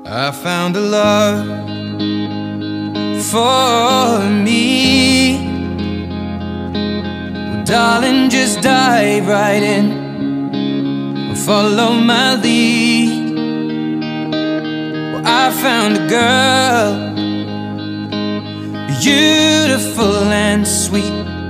I found a love for me. Well, darling, just dive right in, follow my lead. Well, I found a girl, beautiful and sweet.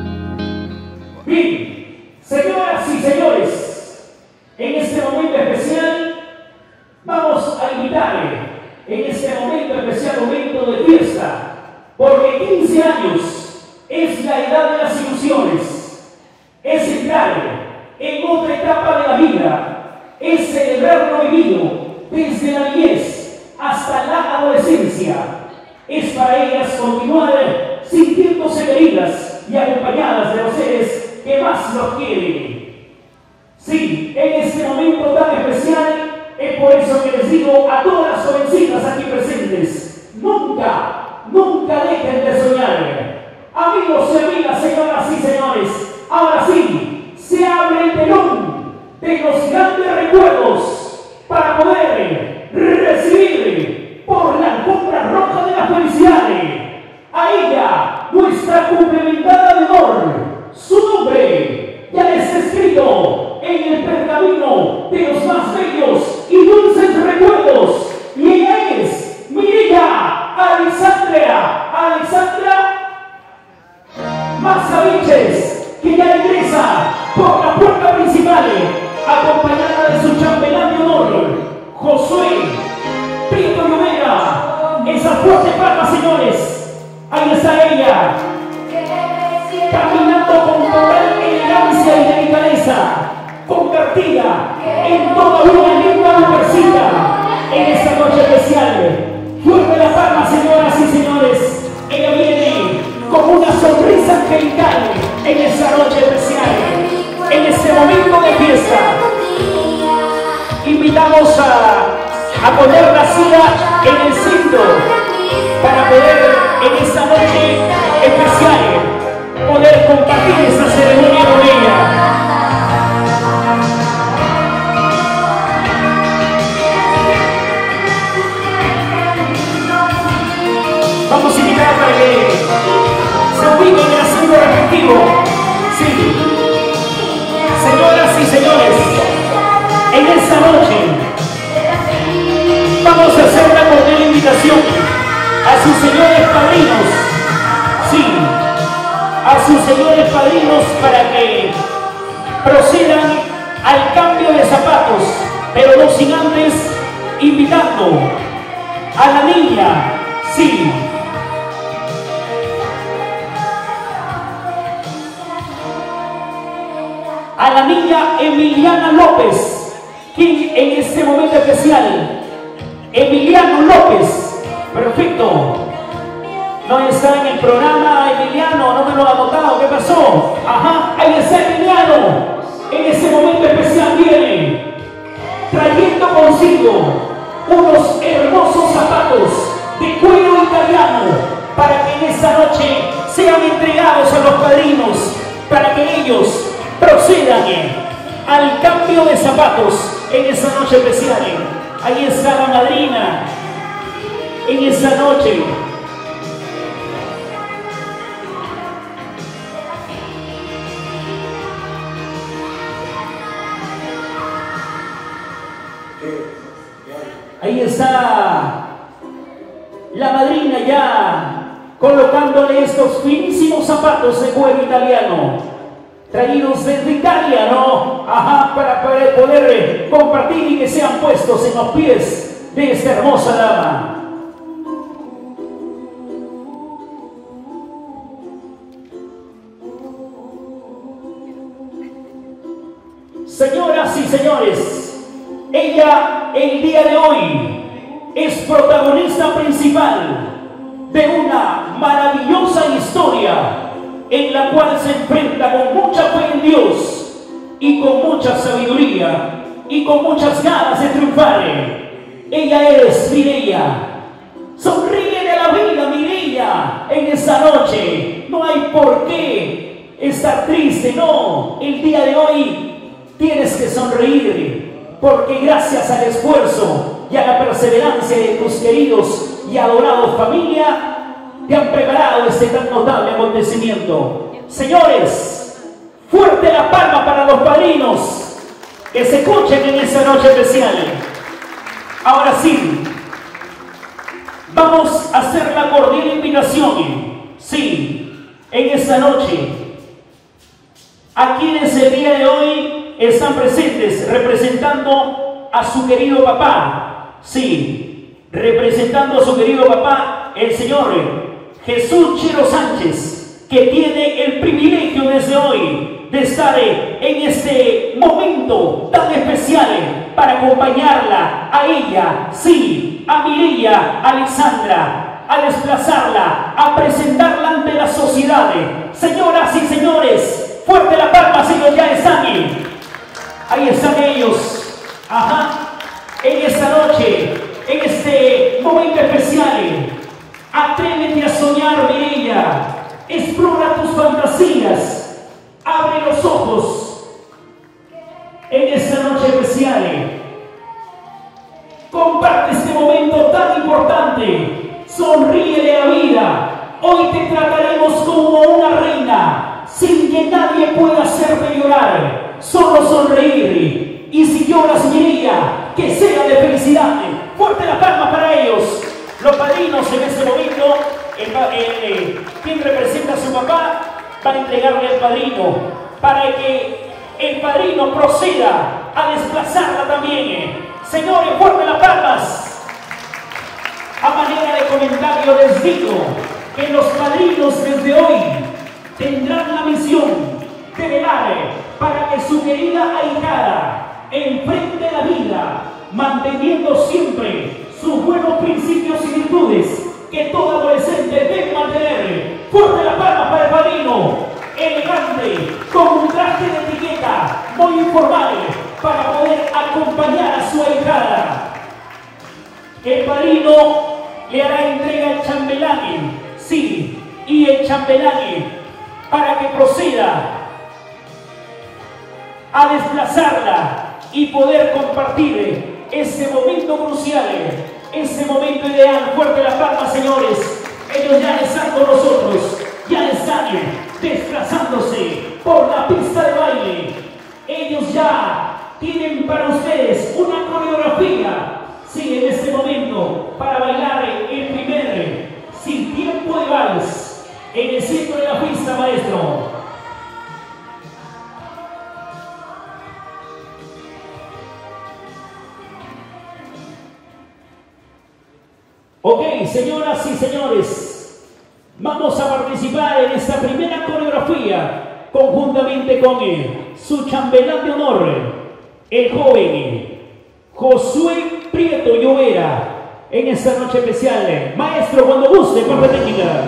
Bien, señoras y señores, en este momento especial vamos a invitarle, en este momento especial, momento de fiesta, porque 15 años es la edad de las ilusiones, es entrar en otra etapa de la vida, es celebrar lo vivido desde la niñez hasta la adolescencia. Es para ellas continuar sintiéndose queridas y acompañadas de los seres que más los quieren. Sí, en este momento tan especial, es por eso que les digo a todas las jovencitas aquí presentes, nunca, nunca dejen de soñar. Amigos y amigas, señoras y señores, ahora sí, se abre el telón de los grandes recuerdos para poder recibir por la alfombra roja de la felicidad a ella, nuestra complementada de honor. Su nombre ya está escrito en el pergamino de los más bellos y dulces recuerdos, y ella es Mireya Alexandra Mazaviches, que ya ingresa por la puerta principal, acompañada de su chambelán de honor, Josué Prieto Llovera. Esas fuertes palmas, señores. Ahí está ella, caminando con total elegancia y delicadeza, convertida en toda una linda mujercita en esta noche especial. Fuerte la palma, señoras y señores. Ella viene con una sonrisa angelical en esta noche especial, en este momento de fiesta. Invitamos a poner la silla en el centro para poder en esta noche especial poder compartir esta ceremonia con ella. Vamos a invitar para que se ubiquen en el asiento respectivo. Sí, señoras y señores, en esta noche vamos a hacer una cordial invitación a sus señores padrinos. Sí, a sus señores padrinos para que procedan al cambio de zapatos, pero no sin antes invitando a la niña, sí, a la niña Emiliana López, quien en este momento especial, Emiliano López, perfecto. No está en el programa Emiliano, no me lo ha anotado, ¿qué pasó? Ajá, ahí está Emiliano. En este momento especial viene trayendo consigo unos hermosos zapatos de cuero italiano para que en esta noche sean entregados a los padrinos, para que ellos procedan al cambio de zapatos en esta noche especial. Ahí está la madrina en esta noche. Ahí está la madrina ya colocándole estos finísimos zapatos de cuero italiano, traídos desde Italia, ¿no? Ajá, para poder compartir y que sean puestos en los pies de esta hermosa dama. Señoras y señores, ella el día de hoy es protagonista principal de una maravillosa historia en la cual se enfrenta con mucha fe en Dios y con mucha sabiduría y con muchas ganas de triunfar. Ella es Mireya. Sonríe de la vida, Mireya, en esta noche. No hay por qué estar triste, no. El día de hoy tienes que sonreír. porque gracias al esfuerzo y a la perseverancia de tus queridos y adorados familia, te han preparado este tan notable acontecimiento. Señores, fuerte la palma para los padrinos que se escuchen en esta noche especial. Ahora sí, vamos a hacer la cordial invitación. Sí, en esta noche, a quienes el día de hoy están presentes representando a su querido papá. Sí, representando a su querido papá, el señor Jesús Chero Sánchez, que tiene el privilegio desde hoy de estar en este momento tan especial para acompañarla a ella, sí, a Mireya Alexandra, a desplazarla, a presentarla ante la sociedad. Señoras y señores, fuerte la palma, si ellos ya están ahí están ellos, en esta noche, en este momento especial. Atrévete a soñar, Mireya. Explora tus fantasías. Abre los ojos en esta noche especial. Comparte este momento tan importante. Sonríele a la vida. Hoy te trataremos como una reina, sin que nadie pueda hacerte llorar. Solo sonreír. Y si lloras, Mireya, que sea de felicidad. Fuerte la palma para ellos. Los padrinos en este momento, quien representa a su papá, va a entregarle al padrino para que el padrino proceda a desplazarla también. Señores, fuerte las palmas. A manera de comentario les digo que los padrinos desde hoy tendrán la misión de velar para que su querida ahijada enfrente la vida, manteniendo siempre sus buenos principios y virtudes que todo adolescente debe mantener. Fuerte la palma para el padrino, elegante, con un traje de etiqueta muy informal para poder acompañar a su ahijada. El padrino le hará entrega al chambelán, sí, y el chambelán para que proceda a desplazarla y poder compartir ese momento crucial, ese momento ideal. Fuerte las palmas, señores. Ellos ya están con nosotros, ya están desplazándose por la pista de baile. Ellos ya tienen para ustedes una coreografía, sí, en este momento, para bailar el primer sin tiempo de vals en el centro de la pista, maestro. Ok, señoras y señores, vamos a participar en esta primera coreografía conjuntamente con su chambelán de honor, el joven Josué Prieto Llovera, en esta noche especial. Maestro, cuando guste, parte técnica.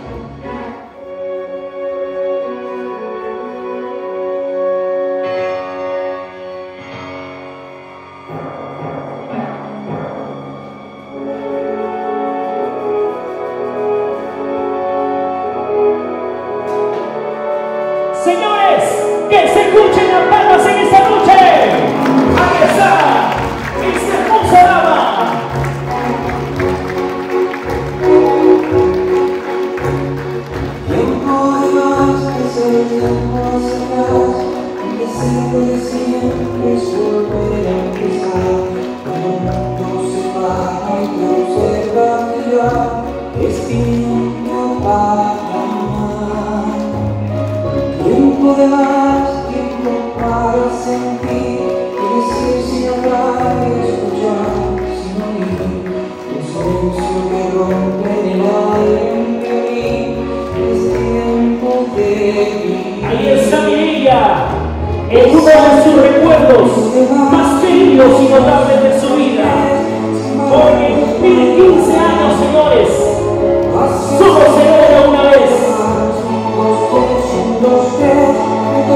Ahí está Mireya, en uno de sus recuerdos más queridos y notables de su vida. Porque cumple 15 años, señores. Solo se logra una vez.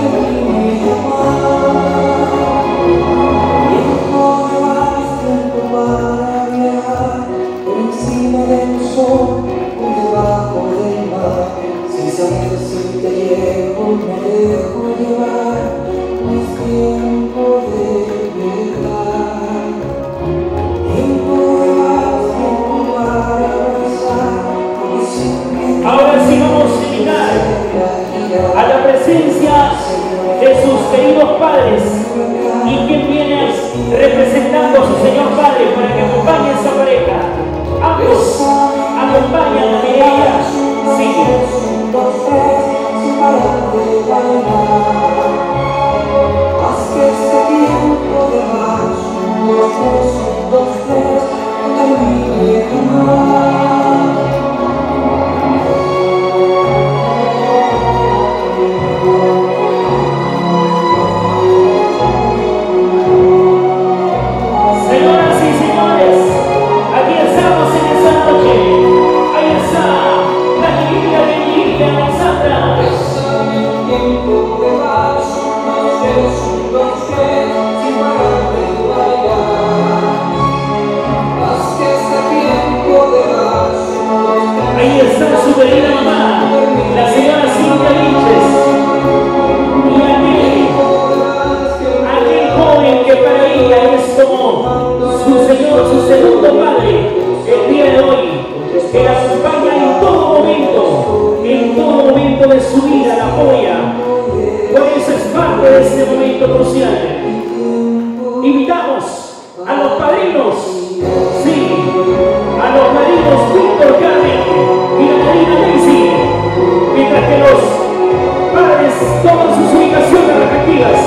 por su segundo padre el día de hoy, que la acompaña en todo momento de su vida, la apoya. Por eso es parte de este momento crucial. Invitamos a los padrinos, sí, a los padrinos Víctor Carmen y la madrina Daisy, mientras que los padres toman sus ubicaciones respectivas.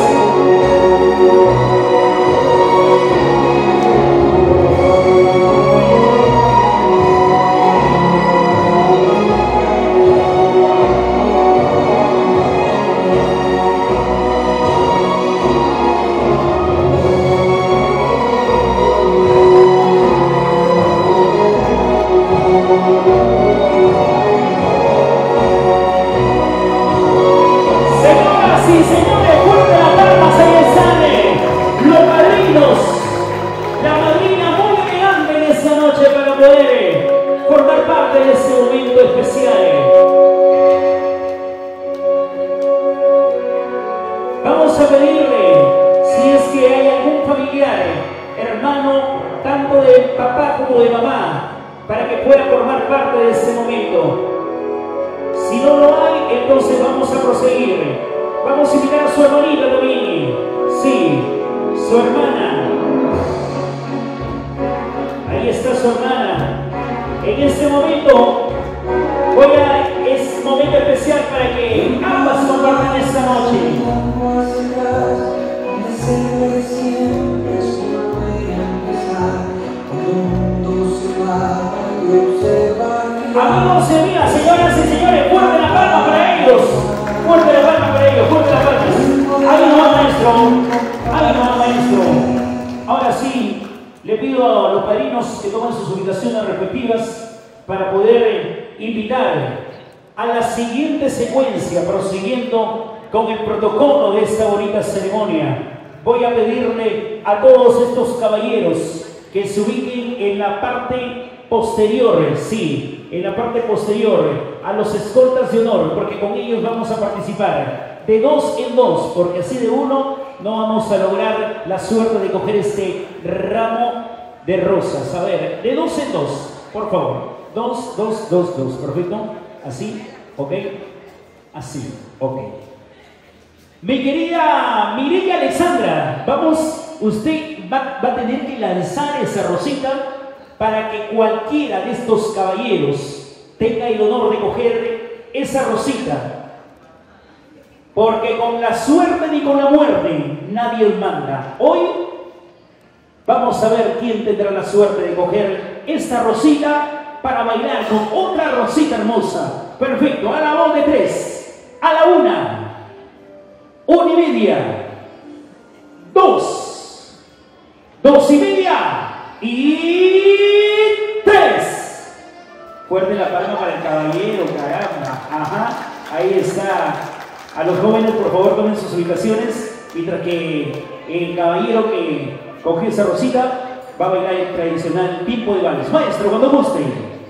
Señoras y señores, fuerte las palmas en el sale. Los padrinos, la madrina muy elegante en esta noche para poder formar parte de este momento especial. Vamos a pedirle, si es que hay algún familiar, hermano, tanto de papá como de mamá, para que pueda formar parte de este momento. Si no lo hay, entonces vamos a proseguir. Vamos a invitar a su hermanita también. Sí, su hermana. Ahí está su hermana. En este momento, es momento especial para que ambas compartan esta noche. Amigos y amigas, señoras y señores, fuerte la palma para ellos. Fuerte la palma para ellos, fuerte la palma. Ahí no va, maestro. Ahí no va, maestro. Ahora sí, le pido a los padrinos que tomen sus ubicaciones respectivas para poder invitar a la siguiente secuencia, prosiguiendo con el protocolo de esta bonita ceremonia. Voy a pedirle a todos estos caballeros que se ubiquen en la parte posterior, sí, en la parte posterior, a los escoltas de honor, porque con ellos vamos a participar de 2 en 2, porque así de uno no vamos a lograr la suerte de coger este ramo de rosas. A ver, de 2 en 2, por favor. 2, 2, 2, 2, perfecto. Así, ok. Así, ok. Mi querida Mireya Alexandra, usted va a tener que lanzar esa rosita para que cualquiera de estos caballeros tenga el honor de coger esa rosita. Porque con la suerte ni con la muerte nadie manda. Hoy vamos a ver quién tendrá la suerte de coger esta rosita para bailar con otra rosita hermosa. Perfecto, a la voz de 3, a la 1, 1 y media, 2, 2 y media y 3. Fuerte la palma para el caballero, caramba. Ajá, ahí está. A los jóvenes, por favor, tomen sus ubicaciones, mientras que el caballero que cogió esa rosita va a bailar el tradicional tipo de vals. Maestro, cuando guste.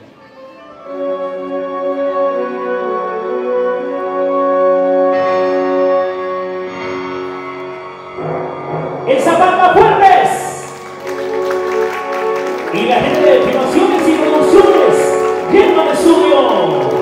¡Esa palma fuertes! Y la gente de filmaciones y producciones, lleno de suyo.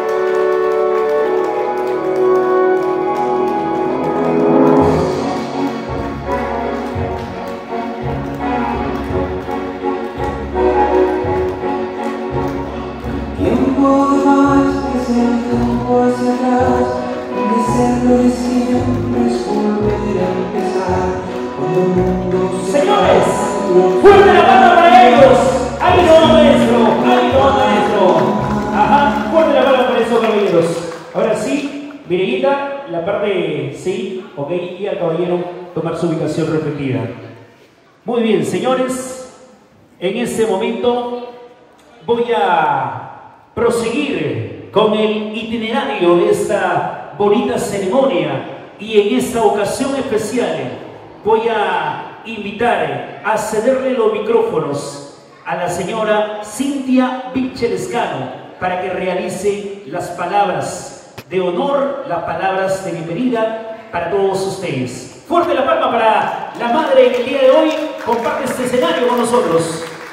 Señores, fuerte la palma para ellos. Ahí no, maestro. Ahí no, maestro. Ajá, fuerte la palma para esos caballeros. Ahora sí, Mireyita, la parte sí, ok, y al caballero tomar su ubicación respectiva. Muy bien, señores, en este momento voy a proseguir con el itinerario de esta bonita ceremonia, y en esta ocasión especial voy a invitar a cederle los micrófonos a la señora Cintia Vilcher-Escano para que realice las palabras de honor, las palabras de bienvenida para todos ustedes. Fuerte la palma para la madre que el día de hoy comparte este escenario con nosotros.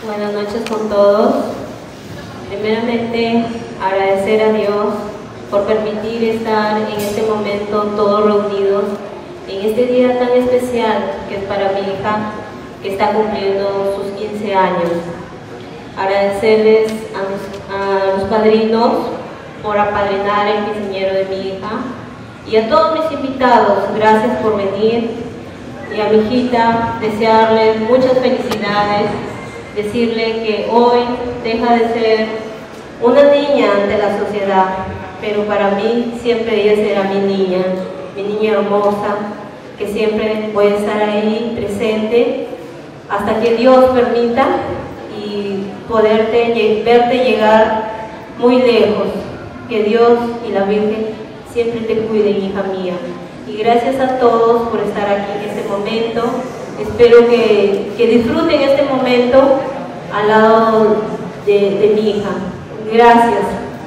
Buenas noches con todos. Primeramente, agradecer a Dios por permitir estar en este momento todos reunidos en este día tan especial que es para mi hija, que está cumpliendo sus 15 años. Agradecerles a los padrinos por apadrinar el quinceañero de mi hija y a todos mis invitados, gracias por venir. Y a mi hijita, desearle muchas felicidades, decirle que hoy deja de ser una niña ante la sociedad, pero para mí siempre ella será mi niña hermosa, que siempre voy a estar ahí presente hasta que Dios permita y verte llegar muy lejos. Que Dios y la Virgen siempre te cuiden, hija mía. Y gracias a todos por estar aquí en este momento. Espero que disfruten este momento al lado de mi hija. Gracias.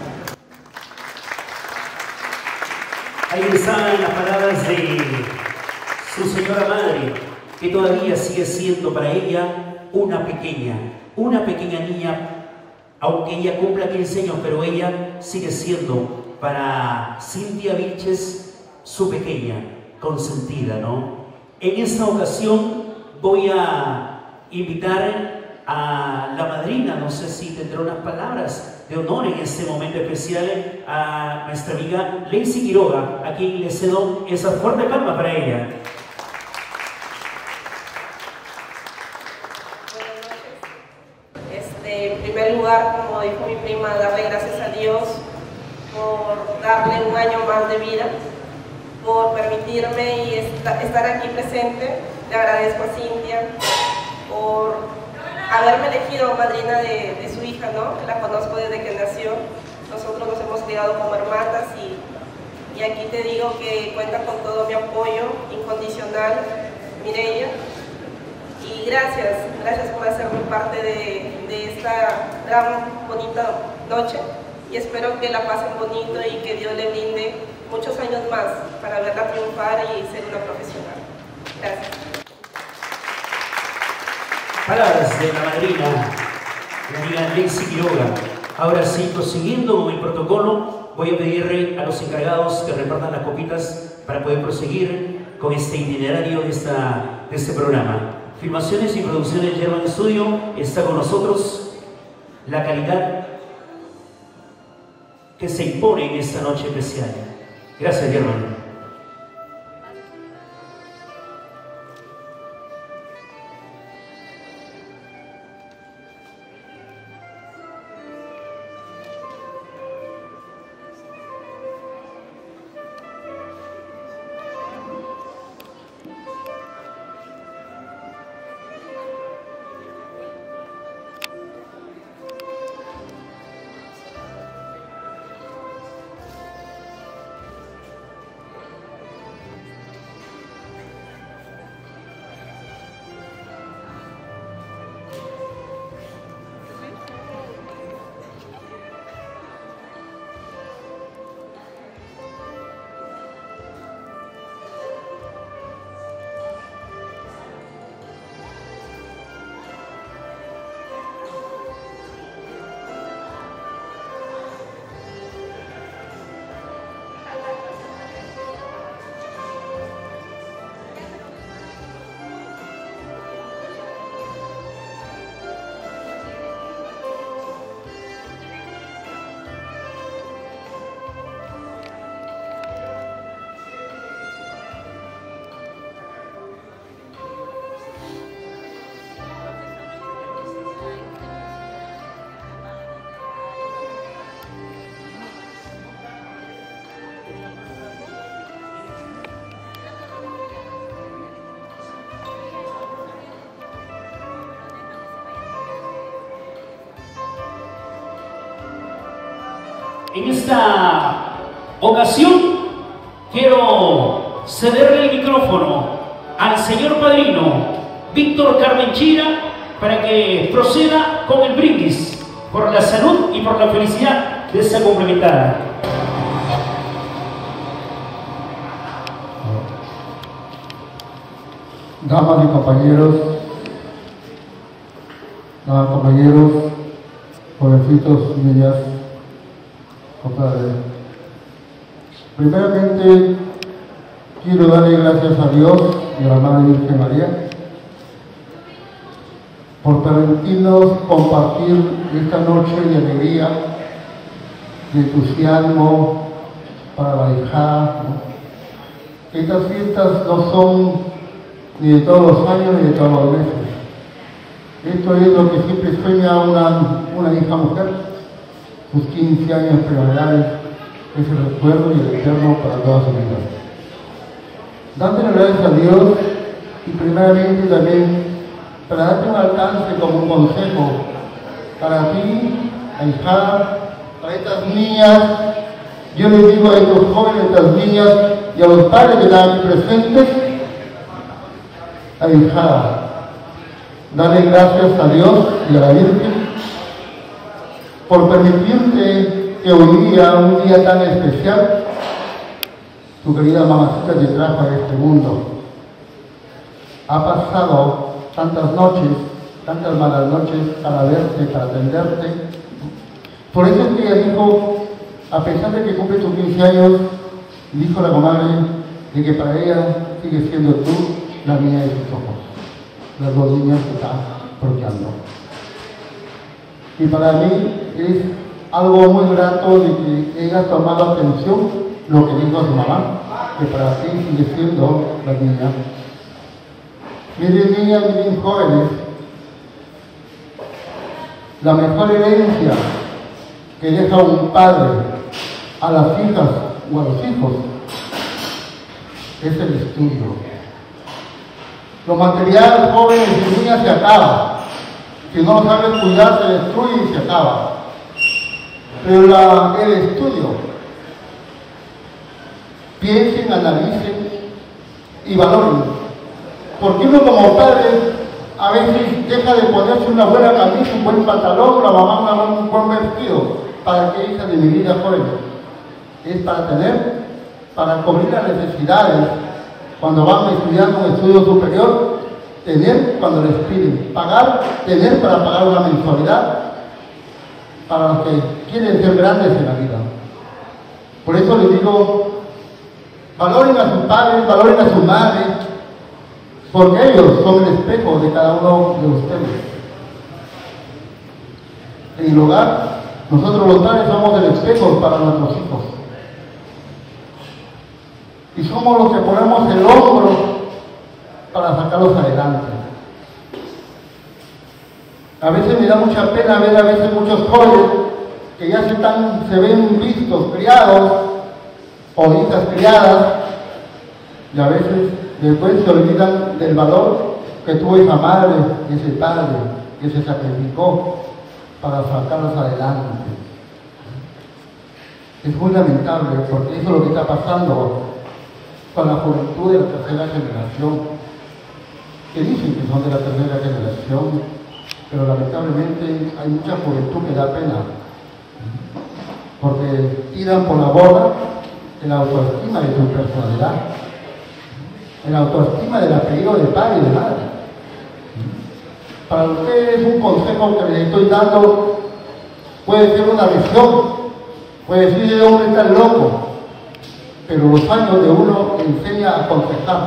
Ahí están las palabras de su señora madre, que todavía sigue siendo para ella una pequeña niña, aunque ella cumpla 15 años, pero ella sigue siendo para Cintia Vilches su pequeña consentida, ¿no? En esta ocasión voy a invitar a la madrina, no sé si tendrá unas palabras de honor en este momento especial, a nuestra amiga Lacey Quiroga, a quien le cedo esa fuerte palma para ella. En primer lugar, como dijo mi prima, darle gracias a Dios por darle un año más de vida, por permitirme y estar aquí presente. Le agradezco a Cintia por haberme elegido madrina de su hija, ¿no? La conozco desde que nació. Nosotros nos hemos criado como hermanas y aquí te digo que cuenta con todo mi apoyo incondicional, Mireia. Y gracias por hacerme parte de esta gran bonita noche y espero que la pasen bonito y que Dios le brinde muchos años más para verla triunfar y ser una profesional. Gracias. Palabras de la madrina, la amiga Lacey Quiroga. Ahora sí, prosiguiendo con el protocolo, voy a pedirle a los encargados que repartan las copitas para poder proseguir con este itinerario de este programa. Filmaciones y producciones German Studio, está con nosotros la calidad que se impone en esta noche especial. Gracias, German. En esta ocasión quiero cederle el micrófono al señor padrino Víctor Carmenchira para que proceda con el brindis por la salud y por la felicidad de esa complementada. Damas y compañeros, Compañeros, jovencitos, niñas, compadres. Primeramente, quiero darle gracias a Dios y a la Madre Virgen María por permitirnos compartir esta noche de alegría, de entusiasmo para la hijada. Estas fiestas no son ni de todos los años ni de todos los meses. Esto es lo que siempre sueña una hija mujer, sus 15 años primaverales, ese recuerdo y el eterno para toda su vida. Dándole gracias a Dios y primeramente también para darte un alcance como un consejo para ti, ahijada, para estas niñas. Yo les digo a estos jóvenes, a estas niñas y a los padres que están aquí presentes, ahijada, dale gracias a Dios y a la Virgen por permitirte que hoy día, un día tan especial, tu querida mamacita te trajo a este mundo. Ha pasado tantas noches, tantas malas noches para verte, para atenderte. Por eso es que ella dijo, a pesar de que cumple tus 15 años, dijo la comadre de que para ella sigue siendo tú la niña de sus ojos, las dos niñas que están procreando. Y para mí es algo muy grato de que ella ha tomado atención lo que dijo a su mamá, que para ti sigue siendo la niña. Miren niñas, miren jóvenes, la mejor herencia que deja un padre a las hijas o a los hijos es el estudio. Lo material, jóvenes y niñas, se acaba. Si no lo sabes cuidar, se destruye y se acaba. Pero el estudio, piensen, analicen y valoren. Porque uno como padre a veces deja de ponerse una buena camisa, un buen pantalón, la mamá un buen vestido. ¿Para qué, hija de mi vida, joven? Es para tener, para cubrir las necesidades. Cuando van estudiando un estudio superior, tener cuando les piden, pagar, tener para pagar una mensualidad para los que quieren ser grandes en la vida. Por eso les digo, valoren a sus padres, valoren a sus madres, porque ellos son el espejo de cada uno de ustedes. En el hogar, nosotros los padres somos el espejo para nuestros hijos. Y somos los que ponemos el hombro para sacarlos adelante. A veces me da mucha pena ver a veces muchos jóvenes que ya se ven vistos, criados, o hijas criadas, y a veces después se olvidan del valor que tuvo esa madre, ese padre, que se sacrificó para sacarlos adelante. Es muy lamentable porque eso es lo que está pasando con la juventud de la tercera generación, que dicen que son de la tercera generación, pero lamentablemente hay mucha juventud que da pena, porque tiran por la borda el autoestima de su personalidad, el autoestima del apellido de padre y de madre. Para ustedes un consejo que les estoy dando puede ser una visión, puede decir de hombre tan loco, pero los años de uno enseña a aconsejar.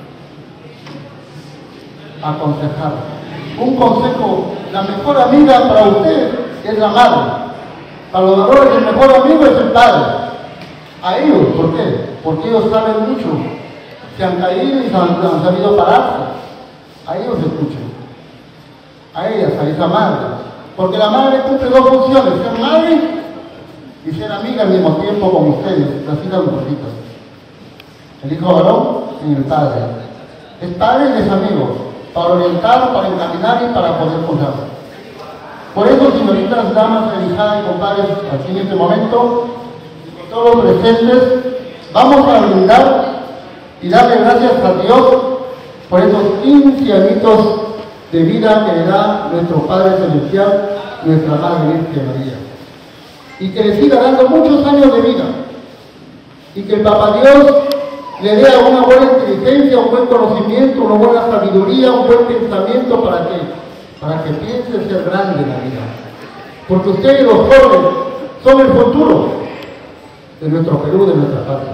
Aconsejar. Un consejo, la mejor amiga para usted es la madre. Para los varones el mejor amigo es el padre. A ellos, ¿por qué? Porque ellos saben mucho. Se han caído y han sabido pararse. A ellos escuchen. A ellas, a esa madre. Porque la madre cumple dos funciones, ser madre y ser amiga al mismo tiempo con ustedes, las hijas gorditas. El hijo varón y el padre. Es padre y es amigo, para orientar, para encaminar y para poder cuidar. Por eso, señoritas, damas, hijadas y compadres, aquí en este momento, todos los presentes, vamos a brindar y darle gracias a Dios por esos 15 añitos de vida que le da nuestro Padre Celestial, nuestra Madre Virgen María. Y que le siga dando muchos años de vida. Y que el Papá Dios le dé una buena inteligencia, un buen conocimiento, una buena sabiduría, un buen pensamiento para que para que piense ser grande en la vida. Porque ustedes, los jóvenes, son el futuro de nuestro Perú, de nuestra patria.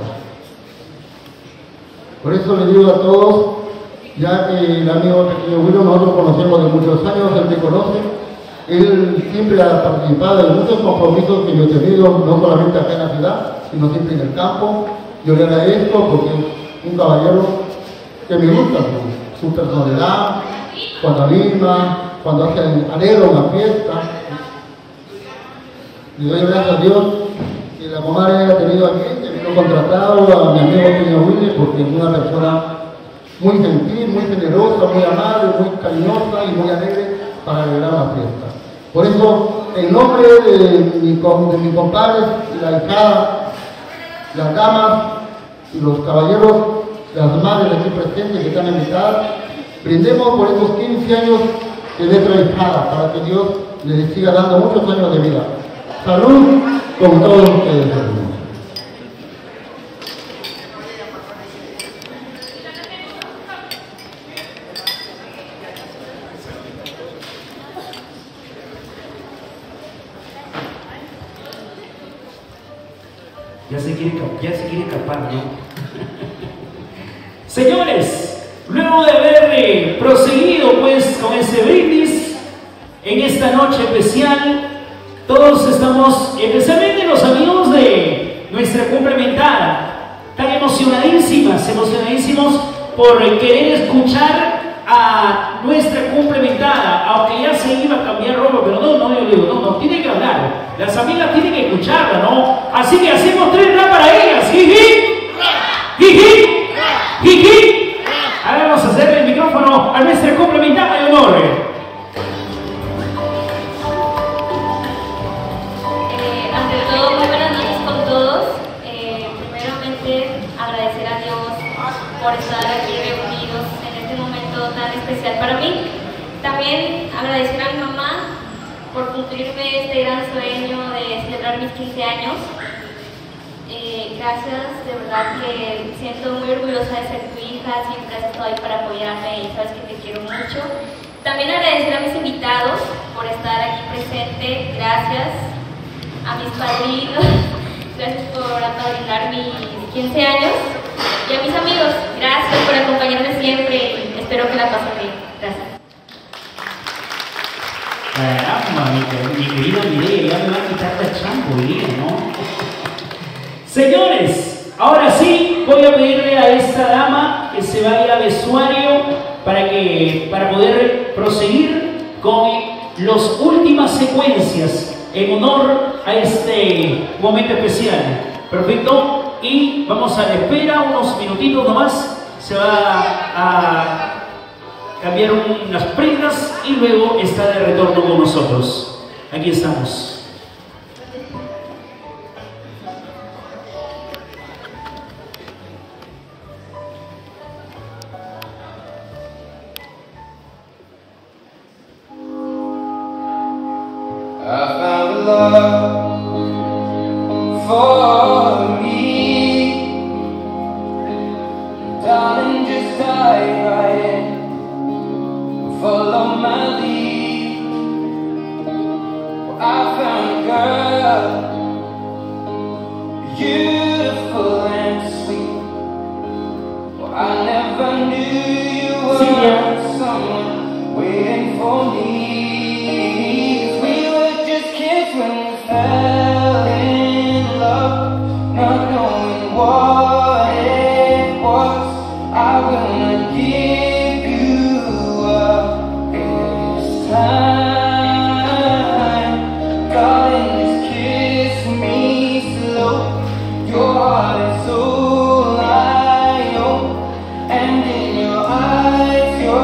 Por eso le digo a todos, ya que el amigo pequeño Willow, nosotros conocemos de muchos años, él me conoce, él siempre ha participado en muchos compromisos que yo he tenido, no solamente acá en la ciudad, sino siempre en el campo. Yo le agradezco porque es un caballero que me gusta su personalidad, cuando anima, cuando hace alegra una fiesta. Le doy gracias a Dios que la comadre haya tenido aquí, que vino contratado a mi amigo pequeño Willy, porque es una persona muy gentil, muy generosa, muy amable, muy cariñosa y muy alegre para alegrar la fiesta. Por eso, en nombre de mis compadres y la hijada, las damas y los caballeros, las madres aquí presentes que están invitadas, brindemos por estos 15 años de nuestra hijada, para que Dios les siga dando muchos años de vida. Salud con todos ustedes, hermanos. Ya se quiere escapar, ¿no? Señores, luego de haber proseguido pues con ese brindis en esta noche especial, todos estamos, especialmente los amigos de nuestra complementada, tan emocionadísimos por querer escuchar a nuestra complementada, aunque ya se iba a cambiar ropa, pero yo digo, no, tiene que hablar, las amigas tienen que escucharla, ¿no? Así que hacemos 3 rap para ellas, jiji, jiji, jiji. Ahora vamos a hacerle el micrófono a nuestra complementada de honor. Por estar aquí reunidos en este momento tan especial para mí. También agradecer a mi mamá por cumplirme este gran sueño de celebrar mis 15 años. Gracias, de verdad que me siento muy orgullosa de ser tu hija, siempre has estado ahí para apoyarme y sabes que te quiero mucho. También agradecer a mis invitados por estar aquí presente, gracias a mis padrinos, gracias por apadrinar mis 15 años. Y a mis amigos, gracias por acompañarme siempre y espero que la pasen bien. Gracias. Caramba, mi querida Mireia, ya me va a quitar la champollía, ¿no? Señores, ahora sí voy a pedirle a esta dama que se vaya al vestuario para poder proseguir con las últimas secuencias en honor a este momento especial. Perfecto. Y vamos a la espera unos minutitos nomás, se va a cambiar unas prendas y luego está de retorno con nosotros. Aquí estamos. I found love for me. Darling, just dive right in, follow my lead. Well, I found a girl, beautiful and sweet. Well, I never knew you were someone waiting for me. 'Cause we were just kids when we fell in love, not knowing what it was. I wanna give you up this time, darling, just kiss me slow. Your heart is all I own, and in your eyes, your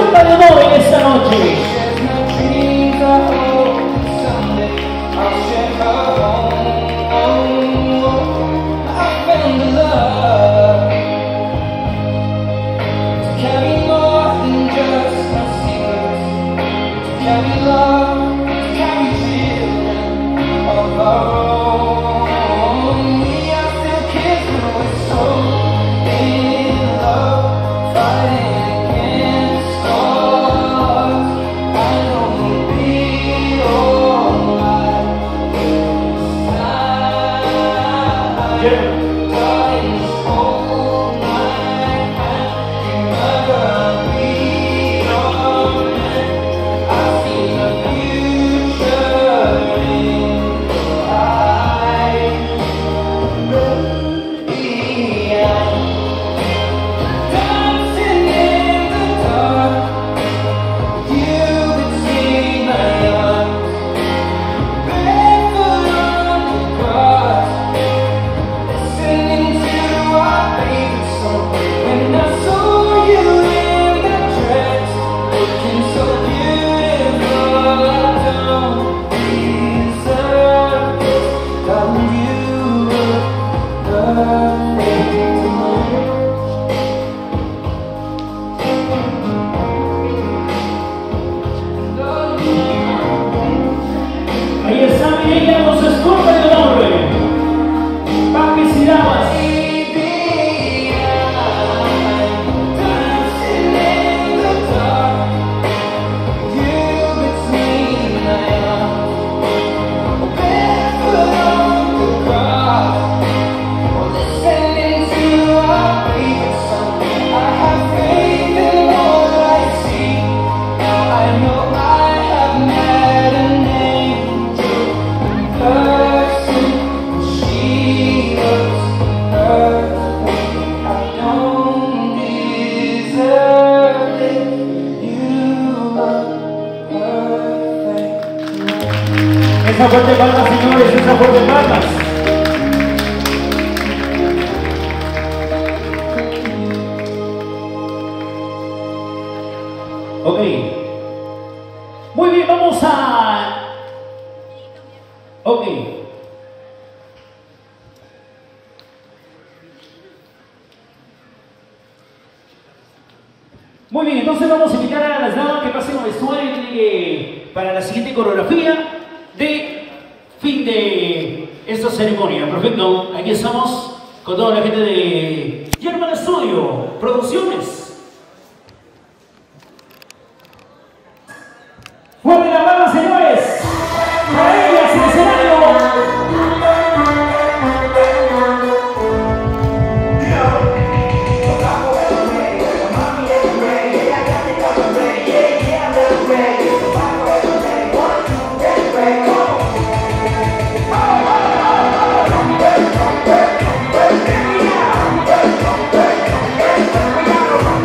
disfruta de honor en esta noche. Esa fuerte palmas, señores, esa fuerte palmas. Ok. Muy bien, vamos a... Ok. Muy bien, entonces vamos a invitar a las damas que pasen al vestuario para la siguiente coreografía de fin de esta ceremonia. Perfecto, aquí estamos con toda la gente de German Studio Producciones. ¡Fuerte la palma, señores! ¡Para ellas en el escenario! We're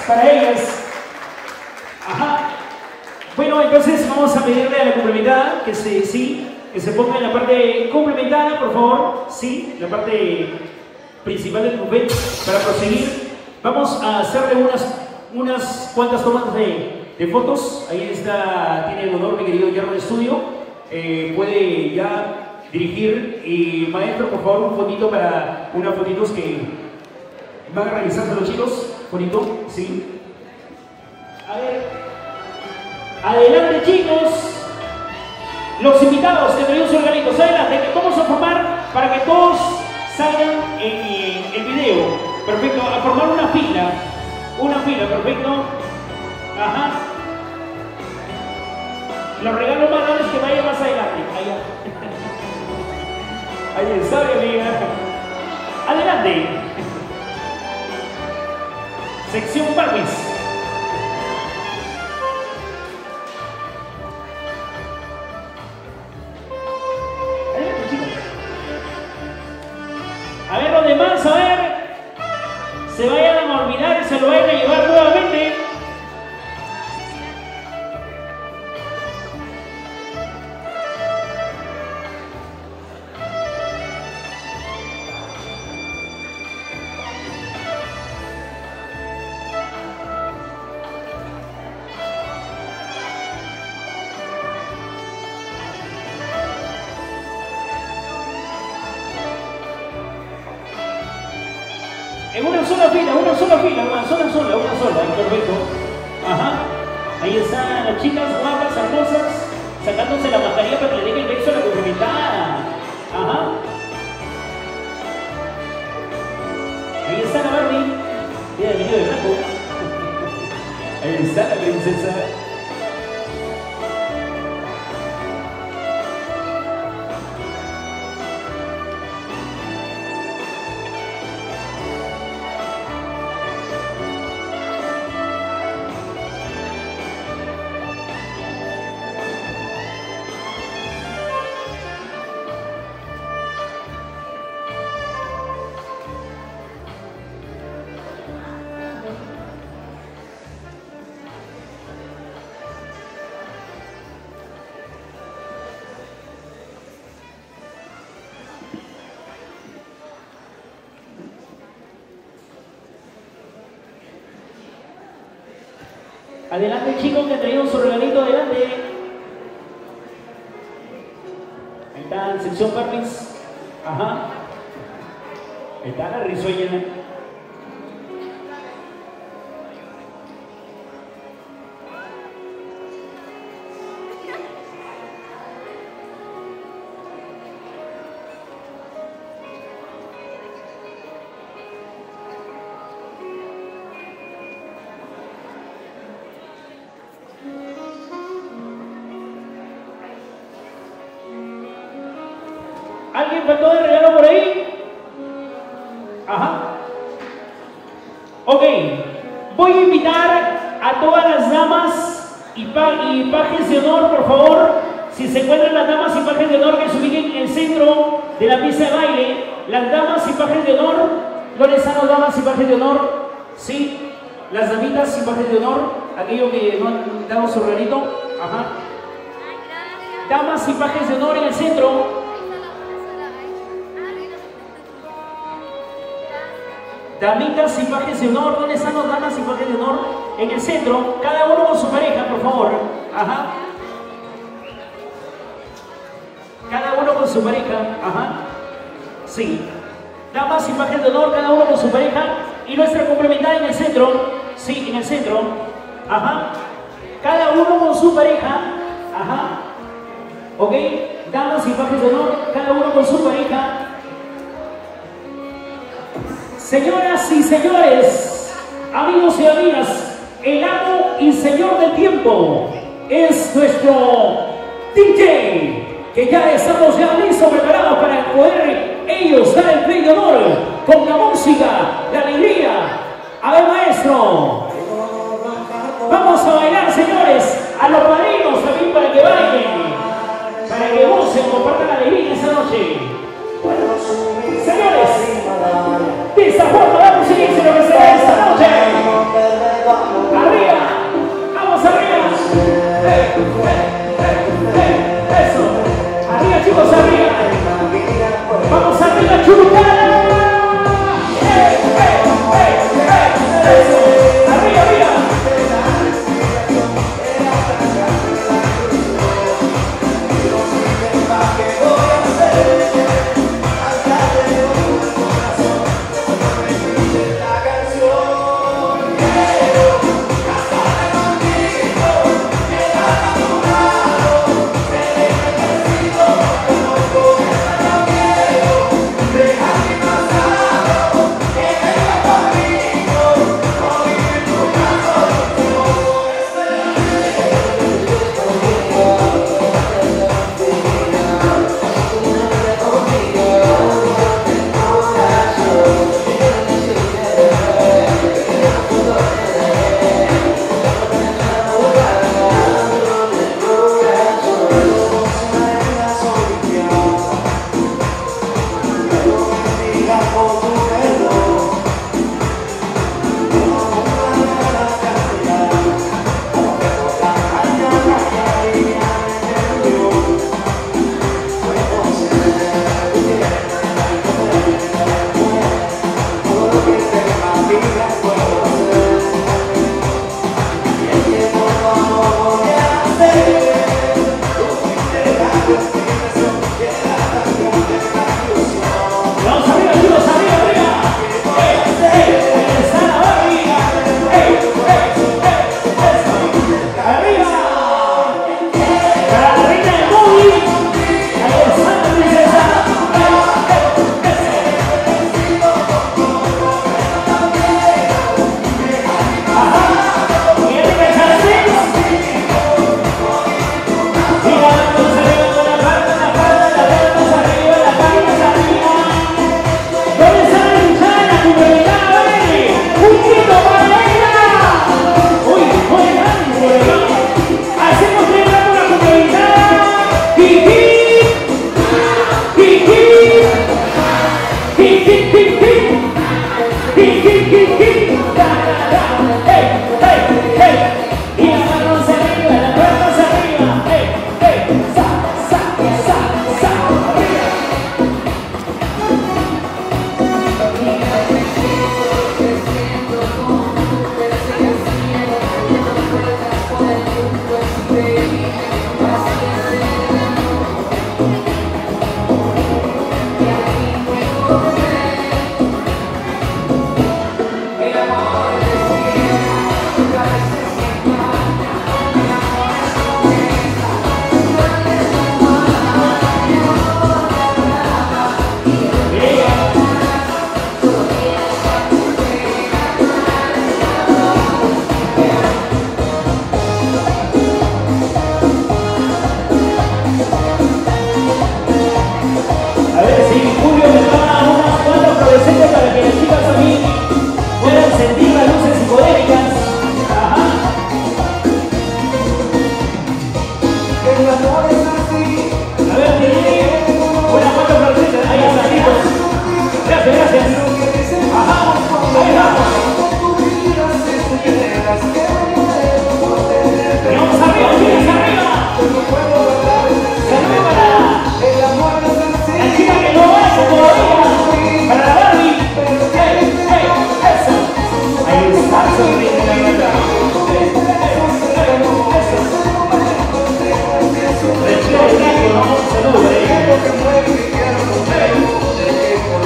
para ellas. Ajá. Bueno, entonces vamos a pedirle a la complementada que se ponga en la parte complementada, por favor. Sí, la parte principal del buffet para proseguir. Vamos a hacerle unas cuantas tomas de fotos. Ahí está, tiene el honor mi querido Yerno de estudio. Puede ya dirigir. Y maestro, por favor, un fotito para unas fotitos que van a realizarse los chicos. Bonito, sí. A ver. Adelante, chicos. Los invitados que tenemos organizados, adelante. Vamos a formar para que todos salgan en el video. Perfecto. A formar una fila. Una fila, perfecto. Ajá. Los regalos más grandes que vayan más adelante. Allá. Ahí está, mi amiga. Adelante. Sección Barbies. A ver, los demás, a ver, se vayan a olvidar y se lo vayan a llevar nuevamente. En una sola fila, perfecto. Ajá. Ahí están las chicas guapas, hermosas, sacándose la mascarilla para que le deje el beso a la complementada. Ajá. Ahí está la Barbie. Mira el video de blanco. Ahí está la princesa. Adelante, chicos, que han traído su regalito, adelante. Ahí está en sección Barbies. Ajá. Ahí está la risueña. ¿Alguien faltó de regalo por ahí? Ajá. Ok. Voy a invitar a todas las damas y pajes de honor, por favor. Si se encuentran las damas y pajes de honor que se ubiquen en el centro de la pista de baile. Las damas y pajes de honor. ¿Dónde están las damas y pajes de honor? Sí. Las damitas y pajes de honor. Aquellos que no han dado su regalito. Ajá. Damas y pajes de honor en el centro. Damitas y pajes de honor, ¿dónde están las damas y pajes de honor? En el centro, cada uno con su pareja, por favor. Ajá. Cada uno con su pareja, ajá. Sí. Damas y pajes de honor, cada uno con su pareja. Y nuestra complementada en el centro. Sí, en el centro. Ajá. Cada uno con su pareja. Ajá. Ok. Damas y pajes de honor, cada uno con su pareja. Señoras y señores, amigos y amigas, el amo y señor del tiempo es nuestro DJ, que ya estamos listos, preparados para poder ellos dar el play de honor con la música, la alegría. A ver, maestro, vamos a bailar, señores, a los padrinos también para que bailen, para que gocen, compartan la alegría esta noche. Señores, de esta forma vamos a iniciar lo que será esta noche. Arriba. Vamos arriba. Eso. Arriba, chicos, arriba. Vamos arriba, Churucana. Eso. Arriba, arriba.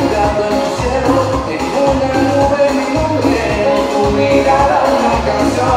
Mirada, una canción.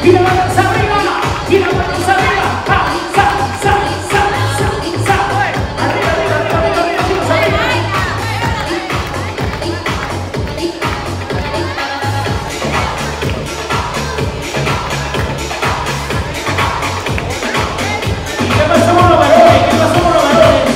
y la manos arriba, y la manos arriba. Sa, sa, sa, sa, sa. Arriba, arriba, arriba, arriba, arriba, chicos, arriba. ¿Qué pasó con los varones? ¿Qué pasó con los varones?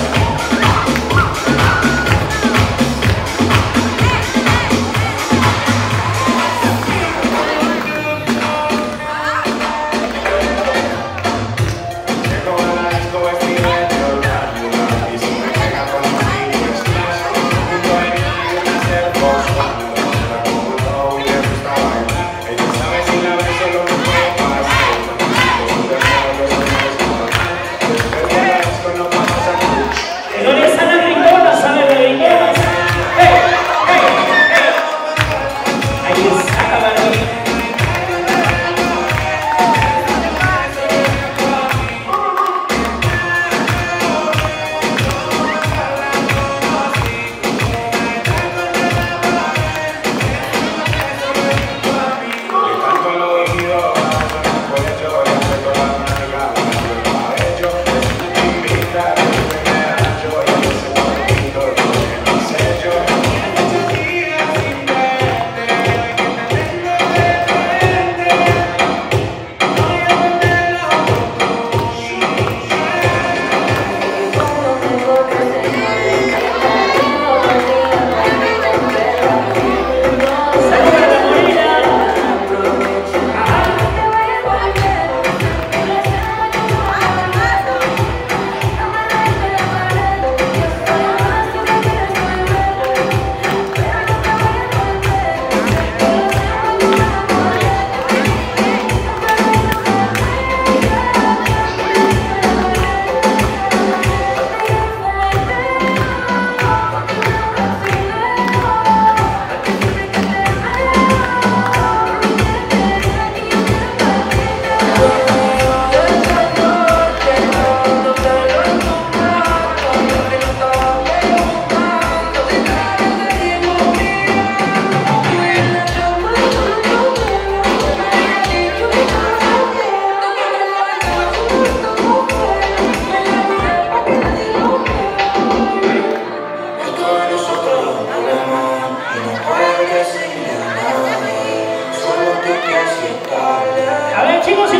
A ver, chicos,